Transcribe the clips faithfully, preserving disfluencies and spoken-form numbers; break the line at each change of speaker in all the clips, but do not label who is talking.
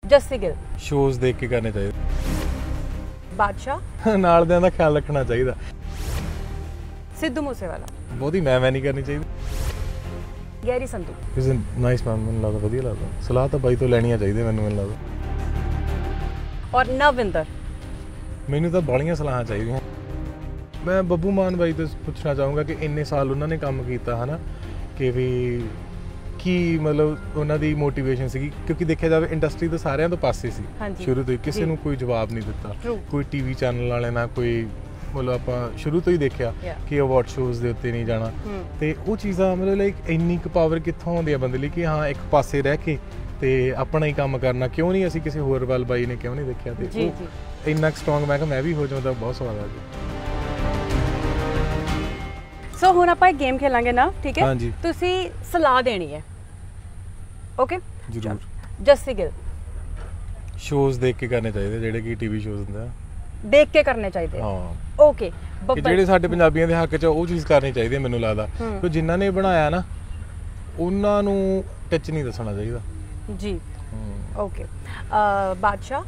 Jassi Gill
shows ਦੇਖ ਕੇ ਕਰਨੇ ਚਾਹੀਦੇ।
ਬਾਦਸ਼ਾਹ
ਨਾਲ ਦਿਆਂ ਦਾ ਖਿਆਲ ਰੱਖਣਾ ਚਾਹੀਦਾ।
ਸਿੱਧੂ ਮੂਸੇਵਾਲਾ
ਬਹੁਤੀ ਮੈਂ ਮੈਂ ਨਹੀਂ ਕਰਨੀ ਚਾਹੀਦੀ।
Garry Sandhu
is a nice man, ਮੈਨੂੰ ਲੱਗਦਾ ਵਧੀਆ ਲੱਗਦਾ। ਸਲਾਹ ਤਾਂ ਬਾਈ ਤੋਂ ਲੈਣੀਆਂ ਚਾਹੀਦੀਆਂ ਮੈਨੂੰ ਮੈਨੂੰ ਲੱਗਦਾ।
ਔਰ ਨਵਿੰਦਰ
ਮੈਨੂੰ ਤਾਂ ਬਾਹਲੀਆਂ ਸਲਾਹਾਂ ਚਾਹੀਦੀਆਂ। ਮੈਂ ਬੱਬੂ ਮਾਨ ਬਾਈ ਤੋਂ ਪੁੱਛਣਾ ਚਾਹੂੰਗਾ ਕਿ ਇੰਨੇ ਸਾਲ ਉਹਨਾਂ ਨੇ ਕੰਮ ਕੀਤਾ ਹੈ ਨਾ, ਕਿ ਵੀ ਕੀ ਮਤਲਬ ਉਹਨਾਂ ਦੀ ਮੋਟੀਵੇਸ਼ਨ ਸੀਗੀ, ਕਿਉਂਕਿ ਦੇਖਿਆ ਜਾਵੇ ਇੰਡਸਟਰੀ ਤਾਂ ਸਾਰਿਆਂ ਤੋਂ ਪਾਸੇ ਸੀ ਸ਼ੁਰੂ ਤੋਂ ਹੀ, ਕਿਸੇ ਨੂੰ ਕੋਈ ਜਵਾਬ ਨਹੀਂ ਦਿੱਤਾ, ਕੋਈ ਟੀਵੀ ਚੈਨਲ ਵਾਲੇ ਨਾ ਕੋਈ, ਮਤਲਬ ਆਪਾਂ ਸ਼ੁਰੂ ਤੋਂ ਹੀ ਦੇਖਿਆ ਕਿ ਅਵਾਰਡ ਸ਼ੋਜ਼ ਦੇ ਉੱਤੇ ਨਹੀਂ ਜਾਣਾ। ਤੇ ਉਹ ਚੀਜ਼ਾਂ ਮਤਲਬ ਲਾਈਕ ਇੰਨੀ ਕੁ ਪਾਵਰ ਕਿੱਥੋਂ ਆਉਂਦੀ ਆ ਬੰਦੇ ਲਈ ਕਿ ਹਾਂ ਇੱਕ ਪਾਸੇ ਰਹਿ ਕੇ ਤੇ ਆਪਣਾ ਹੀ ਕੰਮ ਕਰਨਾ, ਕਿਉਂ ਨਹੀਂ ਅਸੀਂ ਕਿਸੇ ਹੋਰ ਵੱਲ ਬਾਈ ਨੇ ਕਿਉਂ ਨਹੀਂ ਦੇਖਿਆ। ਤੇ ਉਹ ਇੰਨਾ ਸਟਰੋਂਗ ਮੈਂ ਕਿਹਾ ਮੈਂ ਵੀ ਹੋ ਜਾਵਾਂ, ਬਹੁਤ ਸਵਾਦ ਆ ਜੀ।
ਸੋ ਹੁਣ ਆਪਾਂ ਇੱਕ ਗੇਮ ਖੇਲਾਂਗੇ ਨਾ, ਠੀਕ ਹੈ?
ਹਾਂਜੀ।
ਤੁਸੀਂ ਸਲਾਹ ਦੇਣੀ ਹੈ, ਓਕੇ?
ਜ਼ਰੂਰ।
ਜੱਸੀ ਗਿੱਲ
ਸ਼ੋਜ਼ ਦੇਖ ਕੇ ਕਰਨੇ ਚਾਹੀਦੇ ਜਿਹੜੇ ਕਿ ਟੀਵੀ ਸ਼ੋਜ਼ ਹੁੰਦੇ ਆ,
ਦੇਖ ਕੇ ਕਰਨੇ ਚਾਹੀਦੇ।
ਹਾਂ
ਓਕੇ।
ਜਿਹੜੇ ਸਾਡੇ ਪੰਜਾਬੀਆਂ ਦੇ ਹੱਕ 'ਚ ਉਹ ਚੀਜ਼ ਕਰਨੀ ਚਾਹੀਦੀ ਹੈ ਮੈਨੂੰ ਲੱਗਦਾ, ਕਿ ਜਿਨ੍ਹਾਂ ਨੇ ਬਣਾਇਆ ਨਾ ਉਹਨਾਂ ਨੂੰ ਟੱਚ ਨਹੀਂ ਦੱਸਣਾ ਚਾਹੀਦਾ
ਜੀ। ਓਕੇ। ਬਾਦਸ਼ਾਹ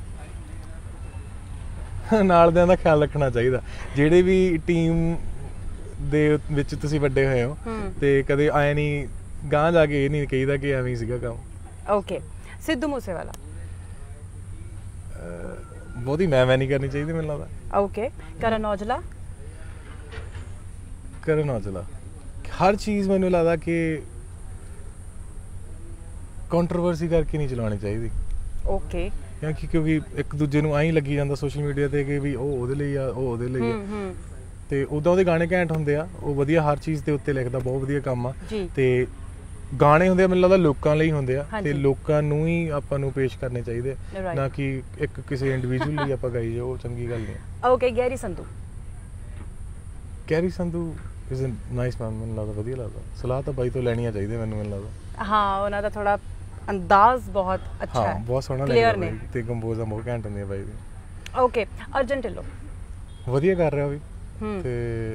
ਨਾਲ ਦਿਆਂ ਦਾ ਖਿਆਲ ਰੱਖਣਾ ਚਾਹੀਦਾ। ਜਿਹੜੇ ਵੀ ਟੀਮ ਦੇ ਵਿੱਚ ਤੁਸੀਂ ਵੱਡੇ ਹੋਏ ਹੋ ਤੇ ਕਦੇ ਆਏ ਨਹੀਂ ਗਾਂ ਜਾ ਕੇ ਇਹ ਨਹੀਂ ਕਹੀਦਾ ਕਿ ਐਵੇਂ ਹੀ ਸੀਗਾ ਕੰਮ।
ਓਕੇ। ਸਿੱਧੂ ਮੂਸੇਵਾਲਾ
ਬਹੁਤੀ ਮੈਂ ਮੈਂ ਨਹੀਂ ਕਰਨੀ ਚਾਹੀਦੀ ਮੈਨੂੰ ਲੱਗਦਾ।
ਓਕੇ। ਕਰਨ ਔਜਲਾ
ਕਰਨ ਔਜਲਾ ਹਰ ਚੀਜ਼ ਮੈਨੂੰ ਲੱਗਦਾ ਕਿ ਕੰਟਰੋਵਰਸੀ ਕਰਕੇ ਨਹੀਂ ਚਲਾਉਣੀ ਚਾਹੀਦੀ।
ਓਕੇ।
ਕਿਉਂਕਿ ਕਿਉਂਕਿ ਇੱਕ ਦੂਜੇ ਨੂੰ ਐਂ ਲੱਗੀ ਜਾਂਦਾ ਸੋਸ਼ਲ ਮੀਡੀਆ ਤੇ ਕਿ ਵੀ ਉਹ ਉਹਦੇ ਲਈ ਆ, ਉਹ ਉਹਦੇ ਲਈ ਆ, ਤੇ ਉਦਾਂ ਉਹਦੇ ਗਾਣੇ ਘੈਂਟ ਹੁੰਦੇ ਆ, ਉਹ ਵਧੀਆ ਹਰ ਚੀਜ਼ ਦੇ ਉੱਤੇ ਲਿਖਦਾ, ਬਹੁਤ ਵਧੀਆ ਕੰਮ ਆ। ਤੇ ਗਾਣੇ ਹੁੰਦੇ ਆ ਮੈਨੂੰ ਲੱਗਦਾ ਲੋਕਾਂ ਲਈ ਹੁੰਦੇ ਆ, ਤੇ ਲੋਕਾਂ ਨੂੰ ਹੀ ਆਪਾਂ ਨੂੰ ਪੇਸ਼ ਕਰਨੇ ਚਾਹੀਦੇ, ਨਾ ਕਿ ਇੱਕ ਕਿਸੇ ਇੰਡੀਵਿਜੂਅਲ ਲਈ ਆਪਾਂ ਗਾਈ ਜਾਓ, ਉਹ ਚੰਗੀ ਗੱਲ ਨਹੀਂ।
Okay. Garry Sandhu
Garry Sandhu is a nice man, ਮੈਨੂੰ ਲੱਗਦਾ ਵਧੀਆ ਲੱਗਦਾ। ਸਲਾਹ ਤਾਂ ਬਾਈ ਤੋਂ ਲੈਣੀਆਂ ਚਾਹੀਦੀਆਂ ਮੈਨੂੰ ਮੈਨੂੰ ਲੱਗਦਾ।
ਹਾਂ, ਉਹਨਾਂ ਦਾ ਥੋੜਾ ਅੰਦਾਜ਼ ਬਹੁਤ ਅੱਛਾ ਹੈ,
ਬਹੁਤ ਸੋਹਣਾ ਲੱਗਦਾ ਤੇ ਕੰਪੋਜ਼ਾਂ ਬਹੁਤ ਘੈਂਟ ਹੁੰਦੀਆਂ ਬਾਈ ਦੀ।
ਓਕੇ। ਅਰਜਨ ਢਿੱਲੋਂ
ਵਧੀਆ ਕਰ ਰਿਹਾ ਵੀ, ਤੇ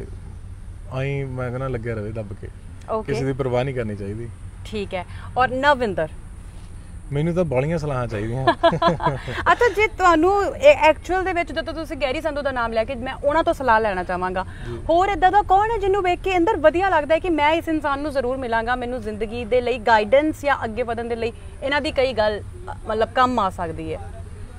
ਆਈ ਮੈਂ ਕਹਿੰਦਾ ਲੱਗਿਆ ਰਵੇ ਦੱਬ ਕੇ, ਕਿਸੇ ਦੀ ਪਰਵਾਹ ਨਹੀਂ ਕਰਨੀ ਚਾਹੀਦੀ।
ਠੀਕ ਹੈ। ਔਰ ਨਵਿੰਦਰ
ਮੈਨੂੰ ਤਾਂ ਬਾਹਲੀਆਂ ਸਲਾਹਾਂ ਚਾਹੀਦੀਆਂ।
ਅੱਛਾ, ਜੇ ਤੁਹਾਨੂੰ ਐਕਚੁਅਲ ਦੇ ਵਿੱਚ ਜਦੋਂ ਤੁਸੀਂ ਗੈਰੀ ਸੰਧੂ ਦਾ ਨਾਮ ਲਿਆ ਕਿ ਮੈਂ ਉਹਨਾਂ ਤੋਂ ਸਲਾਹ ਲੈਣਾ ਚਾਹਾਂਗਾ, ਹੋਰ ਇਦਾਂ ਦਾ ਕੌਣ ਹੈ ਜਿਹਨੂੰ ਵੇਖ ਕੇ ਅੰਦਰ ਵਧੀਆ ਲੱਗਦਾ ਹੈ ਕਿ ਮੈਂ ਇਸ ਇਨਸਾਨ ਨੂੰ ਜ਼ਰੂਰ ਮਿਲਾਂਗਾ, ਮੈਨੂੰ ਜ਼ਿੰਦਗੀ ਦੇ ਲਈ ਗਾਈਡੈਂਸ ਜਾਂ ਅੱਗੇ ਵਧਣ ਦੇ ਲਈ ਇਹਨਾਂ ਦੀ ਕਈ ਗੱਲ ਮਤਲਬ ਕੰਮ ਆ ਸਕਦੀ ਹੈ?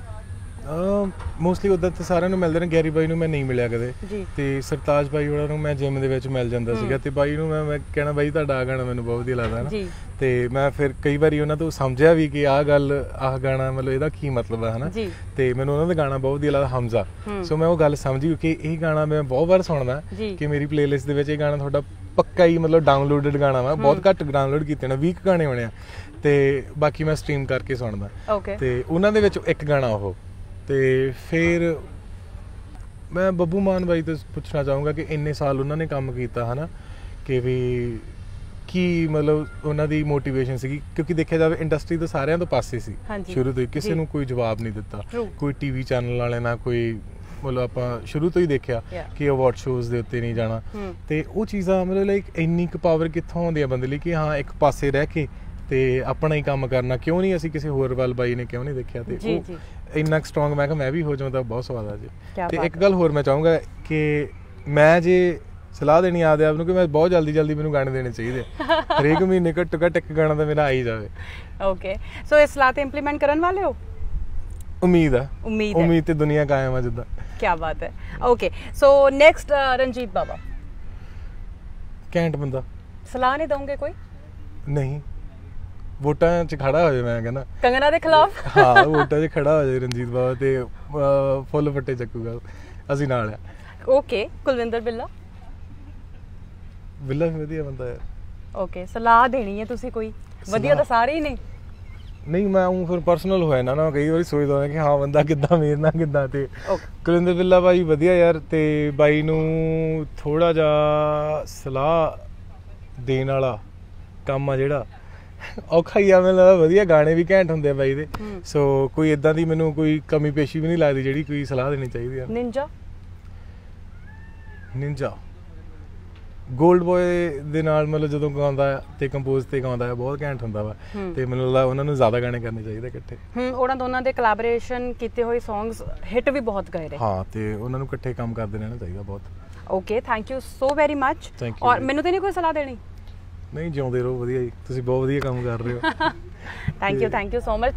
ਮੋਸਟਲੀ ਉੱਦਾਂ ਤਾਂ ਸਾਰਿਆਂ ਨੂੰ ਮਿਲਦੇ ਨੇ। ਗੈਰੀ ਬਾਈ ਨੂੰ ਮੈਂ ਨਹੀਂ ਮਿਲਿਆ ਕਦੇ, ਤੇ ਸਰਤਾਜ ਬਾਈ ਉਹਨਾਂ ਨੂੰ ਮੈਂ ਜਿਮ ਦੇ ਵਿੱਚ ਮਿਲ ਜਾਂਦਾ ਸੀਗਾ, ਤੇ ਬਾਈ ਨੂੰ ਮੈਂ ਮੈਂ ਕਹਿਣਾ ਬਾਈ ਤੁਹਾਡਾ ਆ ਗਾਣਾ ਮੈਨੂੰ ਬਹੁਤ ਵਧੀਆ ਲੱਗਦਾ ਨਾ, ਤੇ ਮੈਂ ਫਿਰ ਕਈ ਵਾਰੀ ਉਹਨਾਂ ਤੋਂ ਸਮਝਿਆ ਵੀ ਕਿ ਆਹ ਗੱਲ ਆਹ ਗਾਣਾ ਮਤਲਬ ਇਹਦਾ ਕੀ ਮਤਲਬ ਹੈ ਹਨਾ, ਤੇ ਮੈਨੂੰ ਉਹਨਾਂ ਦਾ ਗਾਣਾ ਬਹੁਤ ਵਧੀਆ ਲੱਗਦਾ ਹਮਜ਼ਾ। ਸੋ ਮੈਂ ਉਹ ਗੱਲ ਸਮਝੀ ਕਿ ਇਹ ਗਾਣਾ ਮੈਂ ਬਹੁਤ ਵਾਰ ਸੁਣਦਾ, ਕਿ ਮੇਰੀ ਪਲੇਲਿਸਟ ਦੇ ਵਿੱਚ ਇਹ ਗਾਣਾ ਤੁਹਾਡਾ ਪੱਕਾ ਹੀ ਮਤਲਬ ਡਾਊਨਲੋਡਡ ਗਾਣਾ ਵਾ, ਬਹੁਤ ਘੱਟ ਡਾਊਨਲੋਡ ਕੀਤੇ ਨੇ, ਵੀਹ ਗਾਣੇ ਹੋਣੇ ਆ, ਤੇ ਬਾਕੀ ਮੈਂ ਸਟ੍ਰੀਮ ਕਰਕੇ ਸੁਣਦਾ। ਤੇ ਉਹਨਾਂ ਦੇ ਵਿੱਚ ਇੱਕ ਗਾਣਾ ਉਹ। ਤੇ ਫਿਰ ਮੈਂ ਬੱਬੂ ਮਾਨ ਬਾਈ ਤੋਂ ਪੁੱਛਣਾ ਚਾਹੂੰਗਾ ਕਿ ਇੰਨੇ ਸਾਲ ਉਹਨਾਂ ਨੇ ਕੰਮ ਕੀਤਾ ਹੈ ਨਾ, ਕਿ ਵੀ ਕੀ ਮਤਲਬ ਉਹਨਾਂ ਦੀ ਮੋਟੀਵੇਸ਼ਨ ਸੀਗੀ, ਕਿਉਂਕਿ ਦੇਖਿਆ ਜਾਵੇ ਇੰਡਸਟਰੀ ਤਾਂ ਸਾਰਿਆਂ ਤੋਂ ਪਾਸੇ ਸੀ ਸ਼ੁਰੂ ਤੋਂ ਹੀ, ਕਿਸੇ ਨੂੰ ਕੋਈ ਜਵਾਬ ਨਹੀਂ ਦਿੱਤਾ, ਕੋਈ ਟੀਵੀ ਚੈਨਲ ਵਾਲੇ ਨਾ ਕੋਈ, ਮਤਲਬ ਆਪਾਂ ਸ਼ੁਰੂ ਤੋਂ ਹੀ ਦੇਖਿਆ ਕਿ ਅਵਾਰਡ ਸ਼ੋਜ਼ ਦੇ ਉੱਤੇ ਨਹੀਂ ਜਾਣਾ। ਤੇ ਉਹ ਚੀਜ਼ਾਂ ਮਤਲਬ ਲਾਈਕ ਇੰਨੀ ਕੁ ਪਾਵਰ ਕਿੱਥੋਂ ਆਉਂਦੀ ਆ ਬੰਦੇ ਲਈ ਕਿ ਹਾਂ ਇੱਕ ਪਾਸੇ ਰਹਿ ਕੇ ਤੇ ਆਪਣਾ ਹੀ ਕੰਮ ਕਰਨਾ, ਕਿਉਂ ਨਹੀਂ ਅਸੀਂ ਕਿਸੇ ਹੋਰ ਵੱਲ ਬਾਈ ਨੇ ਕਿਉਂ ਨਹੀਂ ਦੇਖਿਆ। ਤੇ ਉਹ ਇੰਨਾ ਸਟਰੋਂਗ ਮੈਂ ਕਿਹਾ ਮੈਂ ਵੀ ਹੋ ਜਾਵਾਂ, ਤਾਂ ਬਹੁਤ ਸਵਾਦ ਆ ਜੀ। ਤੇ ਇੱਕ ਗੱਲ ਹੋਰ ਮੈਂ ਚਾਹੂੰਗਾ ਕਿ ਮੈਂ ਜੇ ਸਲਾਹ ਦੇਣੀ ਆਪਦੇ ਆਪ ਨੂੰ ਕਿ ਮੈਂ ਬਹੁਤ ਜਲਦੀ ਜਲਦੀ ਮੈਨੂੰ ਗਾਣੇ ਦੇਣੇ ਚਾਹੀਦੇ, ਹਰੇਕ ਮਹੀਨੇ ਘੱਟੋ ਘੱਟ ਇੱਕ ਗਾਣਾ ਤਾਂ ਮੇਰਾ ਆ ਹੀ ਜਾਵੇ।
ਓਕੇ। ਸੋ ਇਸ ਸਲਾਹ ਤੇ ਇੰਪਲੀਮੈਂਟ ਕਰਨ ਵਾਲੇ ਹੋ?
ਉਮੀਦ ਆ,
ਉਮੀਦ
ਉਮੀਦ ਤੇ ਦੁਨੀਆ ਕਾਇਮ ਆ ਜਿੱਦਾਂ।
ਕੀ ਬਾਤ ਹੈ। Okay. So next Ranjit Bawa
ਘੈਂਟ ਬੰਦਾ।
ਸਲਾਹ ਨਹੀਂ ਦਊਂਗੇ ਕੋਈ?
ਨਹੀਂ, ਵੋਟਾਂ 'ਚ ਖੜਾ ਹੋ ਜਾਏ, ਮੈਂ ਕਹਿੰਦਾ
ਕੰਗਨਾ ਦੇ ਖਿਲਾਫ।
ਹਾਂ, ਵੋਟਾਂ 'ਚ ਖੜਾ ਹੋ ਜਾਏ ਰਣਜੀਤ ਬਾਵਾ ਤੇ ਫੁੱਲ ਫੱਟੇ ਚੱਕੂਗਾ, ਅਸੀਂ ਨਾਲ ਆ।
ਓਕੇ। ਕੁਲਵਿੰਦਰ ਬਿੱਲਾ?
ਬਿੱਲਾ ਵੀ ਵਧੀਆ ਬੰਦਾ ਹੈ।
ਓਕੇ। ਸਲਾਹ ਦੇਣੀ ਹੈ ਤੁਸੀਂ ਕੋਈ? ਵਧੀਆ ਤਾਂ ਸਾਰੇ ਹੀ ਨੇ।
ਨਹੀਂ, ਮੈਂ ਉਹ ਫਿਰ ਪਰਸਨਲ ਹੋਇਆ ਨਾ ਨਾ ਕਈ ਵਾਰੀ ਸੋਚਦਾ ਕਿ ਹਾਂ ਬੰਦਾ ਕਿੱਦਾਂ ਮੇਰੇ ਨਾਲ ਕਿੱਦਾਂ। ਤੇ ਕੁਲਵਿੰਦਰ ਬਿੱਲਾ ਬਾਈ ਵਧੀਆ ਯਾਰ, ਤੇ ਬਾਈ ਨੂੰ ਥੋੜਾ ਜਿਹਾ ਸਲਾਹ ਦੇਣ ਵਾਲਾ ਕੰਮ ਆ ਜਿਹੜਾ ਔਖਾ ਹੀ ਆ, ਮੈਨੂੰ ਲੱਗਦਾ। ਵਧੀਆ ਗਾਣੇ ਵੀ ਘੈਂਟ ਹੁੰਦੇ ਆ ਬਾਈ ਦੇ, ਸੋ ਕੋਈ ਇਦਾਂ ਦੀ ਮੈਨੂੰ ਕੋਈ ਕਮੀ ਪੇਸ਼ੀ ਵੀ ਨਹੀਂ ਲੱਗਦੀ ਜਿਹੜੀ ਕੋਈ ਸਲਾਹ ਦੇਣੀ ਚਾਹੀਦੀ ਆ।
ਨਿੰਜਾ?
ਨਿੰਜਾ ਗੋਲਡ ਬॉय ਦੇ ਨਾਲ ਮਤਲਬ ਜਦੋਂ ਗਾਉਂਦਾ ਤੇ ਕੰਪੋਜ਼ ਤੇ ਗਾਉਂਦਾ ਬਹੁਤ ਘੈਂਟ ਹੁੰਦਾ ਵਾ ਤੇ ਮੈਨੂੰ ਲੱਗਦਾ ਉਹਨਾਂ ਨੂੰ ਜ਼ਿਆਦਾ ਗਾਣੇ ਕਰਨੇ ਚਾਹੀਦੇ ਇਕੱਠੇ।
ਹੂੰ, ਉਹਨਾਂ ਦੋਨਾਂ ਦੇ ਕੋਲੈਬੋਰੇਸ਼ਨ ਕੀਤੇ ਹੋਏ ਸੌਂਗਸ ਹਿੱਟ ਵੀ ਬਹੁਤ ਗਏ ਨੇ।
ਹਾਂ, ਤੇ ਉਹਨਾਂ ਨੂੰ ਇਕੱਠੇ ਕੰਮ ਕਰਦੇ ਰਹਿਣਾ ਚਾਹੀਦਾ ਬਹੁਤ।
Okay, thank you so very much. ਔਰ ਮੈਨੂੰ ਤੇ ਨਹੀਂ ਕੋਈ ਸਲਾਹ ਦੇਣੀ?
ਨਹੀਂ, ਜਿਉਂਦੇ ਰਹੋ, ਵਧੀਆ ਜੀ, ਤੁਸੀਂ ਬਹੁਤ ਵਧੀਆ ਕੰਮ ਕਰ ਰਹੇ ਹੋ।
Thank you thank you so much.